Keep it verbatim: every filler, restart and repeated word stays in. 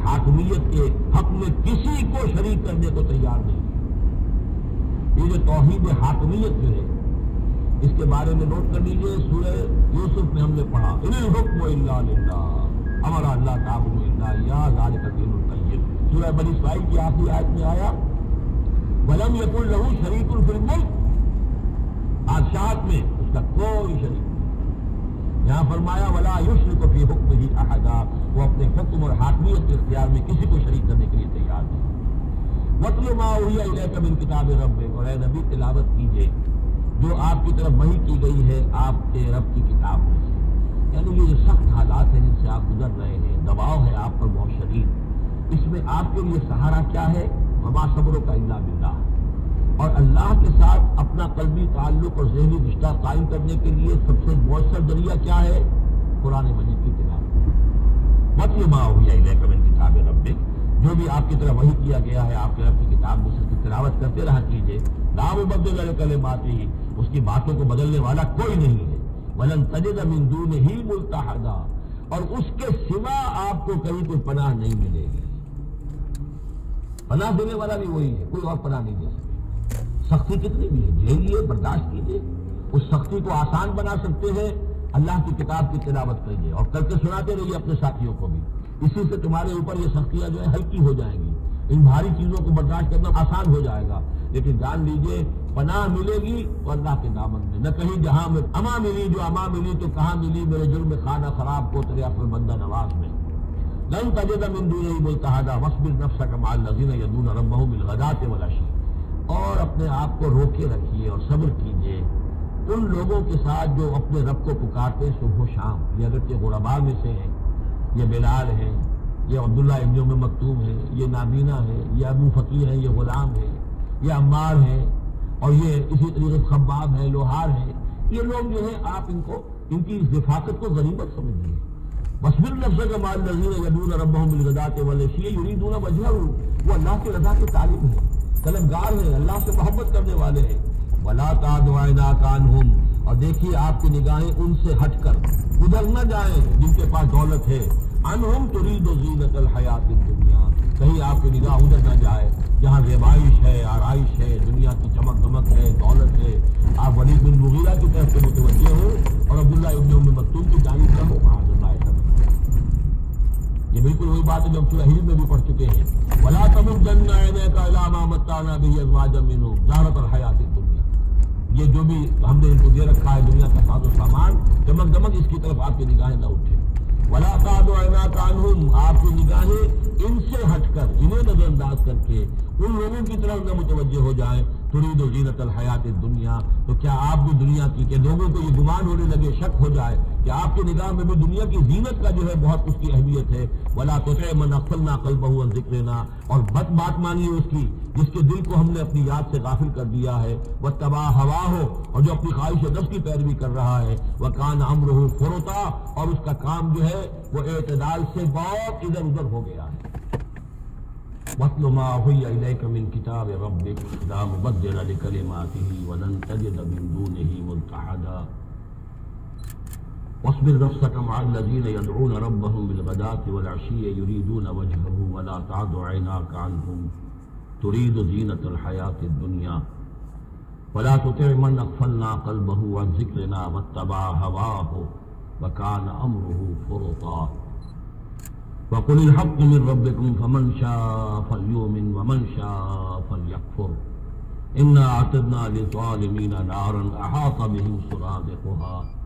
حاکمیت کے حق میں کسی کو شریک کرنے کو تیار نہیں ہے۔ یہ جو توحید حاکمیت جو ہے اس کے بارے میں نوٹ کر لیجیے، سورہ یوسف میں ہم نے پڑھا ان الحکم الا للہ ہمارا اللہ تعبدوا الا اياه ذلك الدين القيم۔ سورہ بنی اسرائیل کی آخری آیت میں آیا ولم يكن له شریک فی الملک، بادشاہت میں اس کا کوئی شریک نہیں۔ یہاں فرمایا ولا یشرک فی حکمہ احدا، وہ اپنے حکم اور حاکمیت کے اختیار میں کسی کو شریک کرنے کے لیے تیار نہیں۔ وَاتْلُ مَا أُوحِيَ إِلَيْكَ مِن کتاب ربک، اور اے نبی تلاوت کیجیے جو آپ کی طرف وحی کی گئی ہے آپ کے رب کی کتاب میں سے۔ یعنی یہ جو سخت حالات ہیں جن سے آپ گزر رہے ہیں، دباؤ ہے آپ پر بہت شدید، اس میں آپ کے لیے سہارا کیا ہے؟ وما صبرک الا باللہ، اور اللہ کے ساتھ اپنا قلبی تعلق اور ذہنی رشتہ قائم کرنے کے لیے سب سے مؤثر ذریعہ کیا ہے؟ قرآن مجید کی تلاوت۔ وَاتْلُ مَا أُوحِيَ إِلَيْكَ مِن کتاب ربک، جو بھی آپ کی طرف وحی کیا گیا ہے آپ کے رب کی کتاب میں سے، اس کی تلاوت کرتے رہا کیجیے۔ لا مبدل لکلماتہ، اس کی باتوں کو بدلنے والا کوئی نہیں ہے۔ وَلَن تَجِدَ مِن دُونِهِ مُلْتَحَدًا، اور اس کے سوا آپ کو کہیں کوئی پناہ نہیں ملے گی۔ پناہ دینے والا بھی وہی ہے، کوئی اور پناہ نہیں دے سکے۔ سختی کتنی بھی ہے جھیلیے، برداشت کیجیے، اس سختی کو آسان بنا سکتے ہیں اللہ کی کتاب کی تلاوت کریے اور کر کے سناتے رہیے اپنے ساتھیوں کو بھی، اسی سے تمہارے اوپر یہ سختیاں جو ہے ہلکی ہو جائیں گی، ان بھاری چیزوں کو برداشت کرنا آسان ہو جائے گا۔ لیکن جان لیجیے پناہ ملے گی تو اللہ کے دامن میں، نہ کہیں جہاں میں اما ملی، جو اما ملی تو کہاں ملی میرے جرم خانہ خراب کو تیرے عفو بندہ نواز میں۔ لن تجد من دونه ملتحدا واصبر نفسك مع الذين يدعون ربهم بالغداة والعشي، اور اپنے آپ کو روکے رکھیے اور صبر کیجیے ان لوگوں کے ساتھ جو اپنے رب کو پکارتے ہیں صبح و شام۔ یہ اگرچہ غرباء میں سے ہیں، یہ بلال ہیں، یہ عبداللہ ابن ام مکتوم ہے، یہ نابینا ہے، یہ ابو فقیر ہے، یہ غلام ہے، یہ عمار ہے، اور یہ اسی طریقے سے خباب ہے، لوہار ہے۔ یہ لوگ جو ہے آپ ان کو ان کی رفاقت کو غنیمت سمجھیے۔ وَاصْبِرْ نَفْسَكَ مَعَ الَّذِينَ يَدْعُونَ رَبَّهُم بِالْغَدَاةِ وَالْعَشِيِّ يُرِيدُونَ وَجْهَهُ، وہ اللہ کی رضا کے طالب ہیں، طلبگار ہیں، اللہ سے محبت کرنے والے ہیں۔ وَلَا تَعْدُ عَيْنَاكَ عَنْهُمْ، اور دیکھیے آپ کی نگاہیں ان سے ہٹ کر ادھر نہ جائیں جن کے پاس دولت ہے۔ عَنْهُمْ تُرِيدُ زِينَةَ الْحَيَاةِ الدُّنْيَا، کہیں آپ کی نگاہ ادھر نہ جائے جہاں زیبائش ہے، آرائش ہے، دنیا کی چمک دمک ہے، دولت ہے، آپ ولید بن مغیرہ کی طرف سے متوجہ ہو اور عبداللہ ابن ام مکتوم کی جانب نہ ہو۔ معاذ اللہ ایسا نہیں، یہ بالکل وہی بات ہے جو ہم سورہ حجر میں بھی پڑھ چکے ہیں۔ وَلَا تَمُدَّنَّ عَيْنَيْكَ إِلَىٰ مَا مَتَّعْنَا بِهِ أَزْوَاجًا مِّنْهُمْ زَهْرَةَ الْحَيَاةِ الدُّنْيَا، یہ جو بھی ہم نے ان کو دے رکھا ہے دنیا کا ساز و سامان، چمک دمک اس کی طرف آپ کی نگاہیں نہ اٹھے۔ وَلَا تَعْدُ عَيْنَاكَ عَنْهُمْ، آپ کی نگاہیں ان سے ہٹ کر انہیں نظر انداز کر کے ان لوگوں کی طرف نہ متوجہ ہو جائیں۔ ترید زینت الحیات الدنیا، تو کیا آپ بھی دنیا کی، کہ لوگوں کو یہ گمان ہونے لگے، شک ہو جائے کہ آپ کی نگاہ میں بھی دنیا کی زینت کا جو ہے بہت اس کی اہمیت ہے۔ ولا تطع من اغفلنا قلبه عن ذکرنا، اور بد بات مانیے اس کی جس کے دل کو ہم نے اپنی یاد سے غافل کر دیا ہے۔ واتبع هواه، اور جو اپنی خواہش نفس کی پیروی کر رہا ہے۔ وکان امره فرطا، اور اس کا کام جو ہے وہ اعتدال سے بہت ادھر ادھر ہو گیا ہے۔ وَاتْلُ مَا أُوحِيَ إِلَيْكَ مِن كِتَابِ رَبِّكَ لَا مُبَدِّلَ لِكَلِمَاتِهِ وَلَن تَجِدَ مِن دُونِهِ مُلْتَحَدًا وَاصْبِرْ نَفْسَكَ مَعَ الَّذِينَ يَدْعُونَ رَبَّهُم بِالْغَدَاةِ وَالْعَشِيِّ يُرِيدُونَ وَجْهَهُ وَلَا تَعْدُ عَيْنَاكَ عَنْهُمْ تُرِيدُ زِينَةَ الْحَيَاةِ الدُّنْيَا وَلَا تُطِعْ مَنْ أَغْفَلْنَا قَلْبَهُ عَنْ ذِكْرِنَا وَاتَّبَعَ هَوَاهُ وَكَانَ أَمْرُهُ فُرُطًا وَقُلِ الْحَقُّ مِن رَّبِّكُمْ فَمَن شَاءَ فَلْيُؤْمِن وَمَن شَاءَ فَلْيَكْفُرْ إِنَّا أَعْتَدْنَا لِلظَّالِمِينَ نَارًا أَحَاطَ بِهِمْ سُرَادِقُهَا